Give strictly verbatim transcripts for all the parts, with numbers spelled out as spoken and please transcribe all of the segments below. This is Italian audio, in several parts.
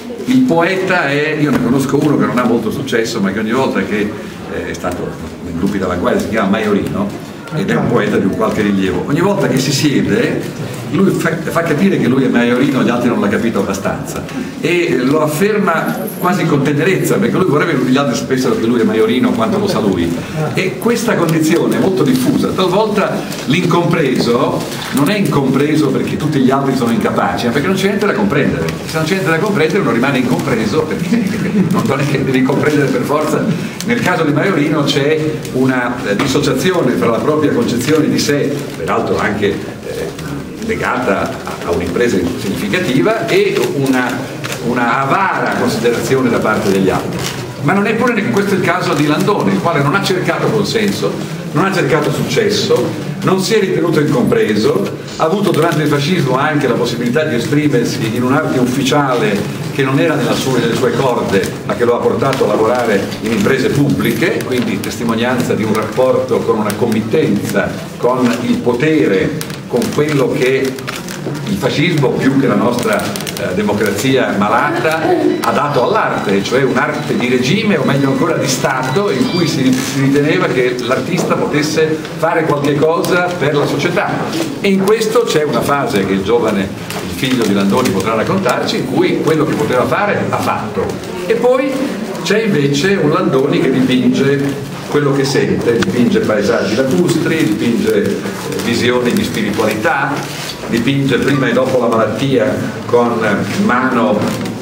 il poeta è, io ne conosco uno che non ha molto successo, ma che ogni volta che è stato nei gruppi d'avanguardia, si chiama Maiorino, ed è un poeta di un qualche rilievo. Ogni volta che si siede lui fa, fa capire che lui è Maiorino, gli altri non l'ha capito abbastanza, e lo afferma quasi con tenerezza, perché lui vorrebbe che gli altri sapessero che lui è Maiorino quanto lo sa lui, e questa condizione è molto diffusa. Talvolta l'incompreso non è incompreso perché tutti gli altri sono incapaci, ma perché non c'è niente da comprendere. Se non c'è niente da comprendere uno rimane incompreso, perché non è che devi comprendere per forza. Nel caso di Maiorino c'è una dissociazione fra la propria concezione di sé, peraltro anche eh, legata a un'impresa significativa, e una, una avara considerazione da parte degli altri. Ma non è pure questo il caso di Landoni, il quale non ha cercato consenso, non ha cercato successo, non si è ritenuto incompreso, ha avuto durante il fascismo anche la possibilità di esprimersi in un'arte ufficiale che non era nella sua, nelle sue corde, ma che lo ha portato a lavorare in imprese pubbliche, quindi testimonianza di un rapporto con una committenza, con il potere, con quello che il fascismo, più che la nostra eh, democrazia malata, ha dato all'arte, cioè un'arte di regime, o meglio ancora di Stato, in cui si, si riteneva che l'artista potesse fare qualche cosa per la società. E in questo c'è una fase che il giovane, il figlio di Landoni, potrà raccontarci, in cui quello che poteva fare ha fatto. E poi c'è invece un Landoni che dipinge quello che sente, dipinge paesaggi lacustri, dipinge eh, visioni di spiritualità, dipinge prima e dopo la malattia con mano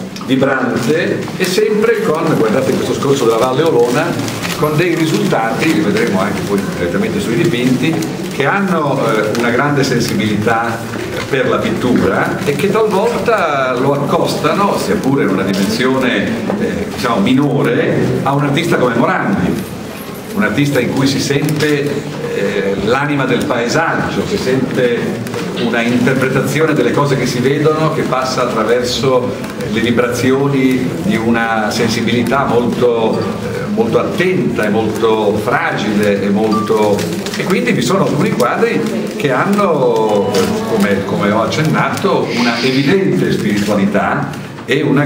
vibrante, e sempre con, guardate questo scorcio della Valle Olona, con dei risultati, li vedremo anche poi direttamente sui dipinti, che hanno eh, una grande sensibilità per la pittura e che talvolta lo accostano, sia pure in una dimensione eh, diciamo minore, a un artista come Morandi. Un artista in cui si sente eh, l'anima del paesaggio, che sente una interpretazione delle cose che si vedono, che passa attraverso le vibrazioni di una sensibilità molto, eh, molto attenta e molto fragile e, molto... e quindi vi sono alcuni quadri che hanno, come, come ho accennato, una evidente spiritualità e una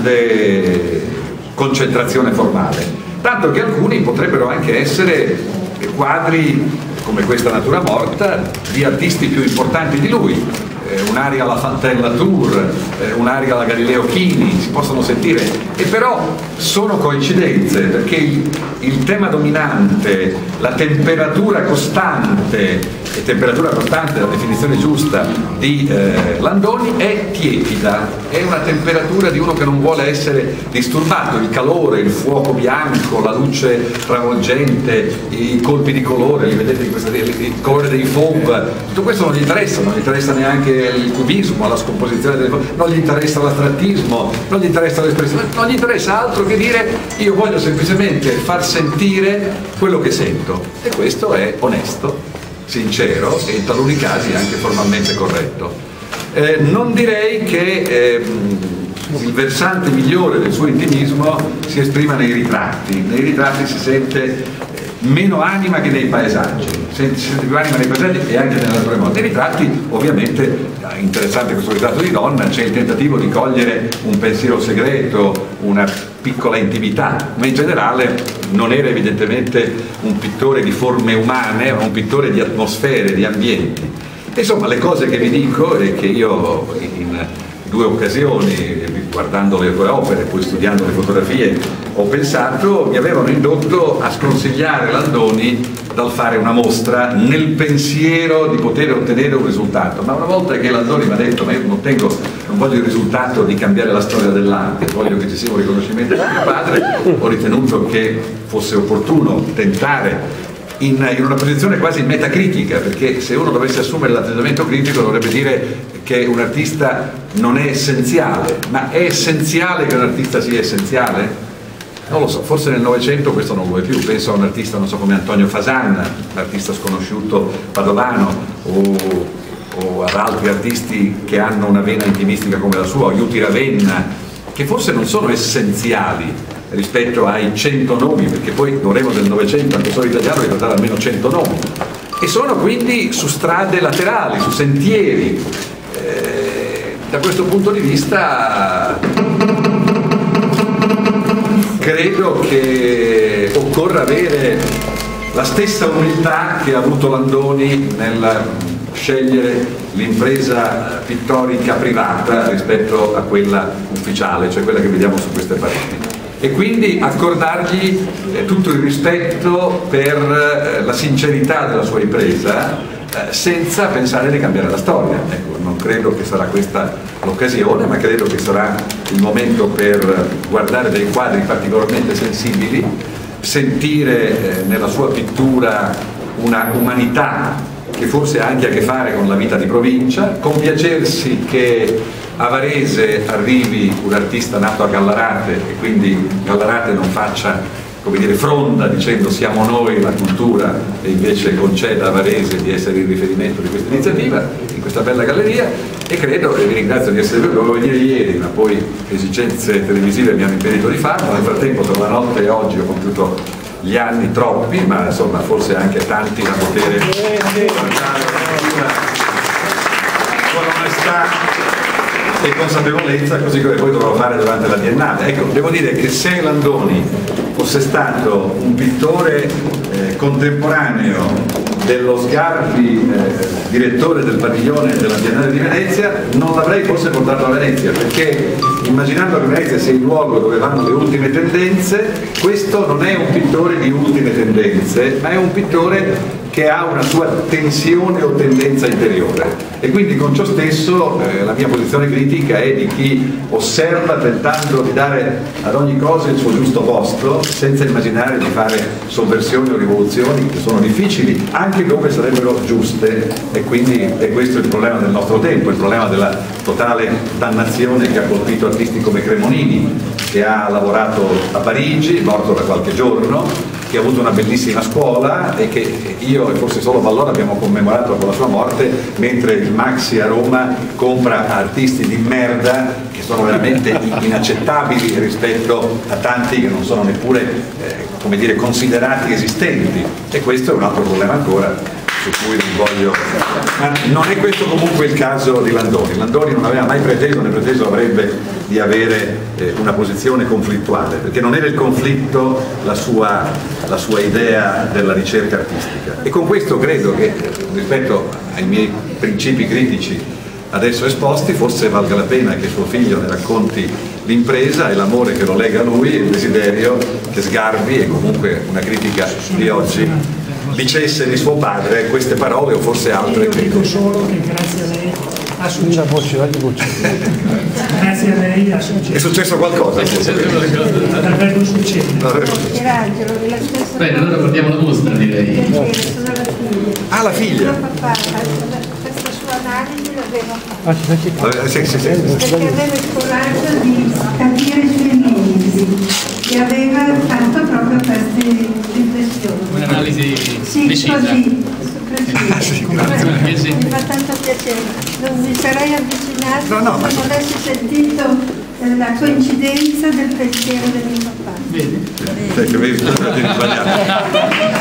grande concentrazione formale. Tanto che alcuni potrebbero anche essere quadri, come questa Natura morta, di artisti più importanti di lui, eh, un'aria alla Fontaine-Latour, eh, un'aria alla Galileo Chini, si possono sentire, e però sono coincidenze, perché il, il tema dominante, la temperatura costante, e temperatura costante, la definizione giusta di eh, Landoni, è tiepida, è una temperatura di uno che non vuole essere disturbato. Il calore, il fuoco bianco, la luce travolgente, i colpi di colore, li vedete in questa, il colore dei fauve, tutto questo non gli interessa, non gli interessa neanche il cubismo, la scomposizione delle fauve, non gli interessa l'astrattismo, non gli interessa l'espressione, non gli interessa altro che dire: io voglio semplicemente far sentire quello che sento, e questo è onesto, sincero e in taluni casi anche formalmente corretto. Eh, non direi che eh, il versante migliore del suo intimismo si esprima nei ritratti. Nei ritratti si sente meno anima che nei paesaggi, si sente più anima nei paesaggi e anche nelle nature morte. Nei ritratti, ovviamente, interessante questo ritratto di donna, c'è il tentativo di cogliere un pensiero segreto, una piccola intimità, ma in generale non era evidentemente un pittore di forme umane, ma un pittore di atmosfere, di ambienti. Insomma, le cose che vi dico e che io in due occasioni, guardando le tue opere e poi studiando le fotografie, ho pensato, mi avevano indotto a sconsigliare Landoni dal fare una mostra nel pensiero di poter ottenere un risultato. Ma una volta che Landoni mi ha detto: ma io non, tengo, non voglio il risultato di cambiare la storia dell'arte, voglio che ci sia un riconoscimento di mio padre, ho ritenuto che fosse opportuno tentare In, in una posizione quasi metacritica, perché se uno dovesse assumere l'atteggiamento critico dovrebbe dire che un artista non è essenziale. Ma è essenziale che un artista sia essenziale? Non lo so, forse nel Novecento questo non lo è più. Penso a un artista, non so, come Antonio Fasan, un artista sconosciuto padovano, o, o ad altri artisti che hanno una vena intimistica come la sua, o Iuti Ravenna, che forse non sono essenziali rispetto ai cento nomi, perché poi dovremo del Novecento anche solo italiano ricordare almeno cento nomi, e sono quindi su strade laterali, su sentieri. Eh, da questo punto di vista credo che occorra avere la stessa umiltà che ha avuto Landoni nel scegliere l'impresa pittorica privata rispetto a quella ufficiale, cioè quella che vediamo su queste pareti, e quindi accordargli eh, tutto il rispetto per eh, la sincerità della sua impresa, eh, senza pensare di cambiare la storia. Ecco, non credo che sarà questa l'occasione, ma credo che sarà il momento per guardare dei quadri particolarmente sensibili, sentire eh, nella sua pittura una umanità che forse ha anche a che fare con la vita di provincia, compiacersi che a Varese arrivi un artista nato a Gallarate e quindi Gallarate non faccia, come dire, fronda dicendo siamo noi la cultura, e invece conceda a Varese di essere il riferimento di questa iniziativa in questa bella galleria. E credo, e vi ringrazio di essere venuti, dovevo venire ieri ma poi esigenze televisive mi hanno impedito di farlo. Nel frattempo tra la notte e oggi ho compiuto gli anni troppi, ma insomma forse anche tanti da poter guardare con onestà e consapevolezza, così come poi dovrò fare durante la Biennale. Ecco, devo dire che se Landoni fosse stato un pittore eh, contemporaneo dello Sgarbi, eh, direttore del padiglione della Biennale di Venezia, non l'avrei forse portato a Venezia, perché immaginando che Venezia sia il luogo dove vanno le ultime tendenze, questo non è un pittore di ultime tendenze, ma è un pittore che ha una sua tensione o tendenza interiore, e quindi con ciò stesso eh, la mia posizione critica è di chi osserva tentando di dare ad ogni cosa il suo giusto posto, senza immaginare di fare sovversioni o rivoluzioni che sono difficili anche dove sarebbero giuste. E quindi è questo il problema del nostro tempo, il problema della totale dannazione che ha colpito artisti come Cremonini, che ha lavorato a Parigi, morto da qualche giorno, che ha avuto una bellissima scuola e che io e forse solo Vallone abbiamo commemorato con la sua morte, mentre il Maxi a Roma compra artisti di merda che sono veramente inaccettabili rispetto a tanti che non sono neppure eh, come dire, considerati esistenti. E questo è un altro problema ancora, su cui non voglio... Ma non è questo comunque il caso di Landoni. Landoni non aveva mai preteso, né preteso avrebbe di avere eh, una posizione conflittuale, perché non era il conflitto la sua, la sua idea della ricerca artistica. E con questo credo che, rispetto ai miei principi critici adesso esposti, forse valga la pena che suo figlio ne racconti l'impresa e l'amore che lo lega a lui e il desiderio che Sgarbi, e comunque una critica di oggi, dicesse di suo padre queste parole o forse altre. Io dico solo che grazie a lei ha successo. Grazie a lei ha successo. È successo qualcosa? Davvero succede. Michelangelo, è la stessa. Bene, allora guardiamo la mostra, direi. Sono la figlia. Ah, la figlia? Mio papà, questa sua analisi l'aveva fatta. Ah, sì, sì, sì. Perché aveva il coraggio di capire i suoi limiti e aveva fatto proprio queste riflessioni. Un'analisi sì, decisa. Così, Ah, sì, grazie. Mi fa tanto piacere. Non mi sarei avvicinato no, no, se ma... non avessi sentito la coincidenza del pensiero del mio papà. Vedi? Sì, che avevi sbagliato.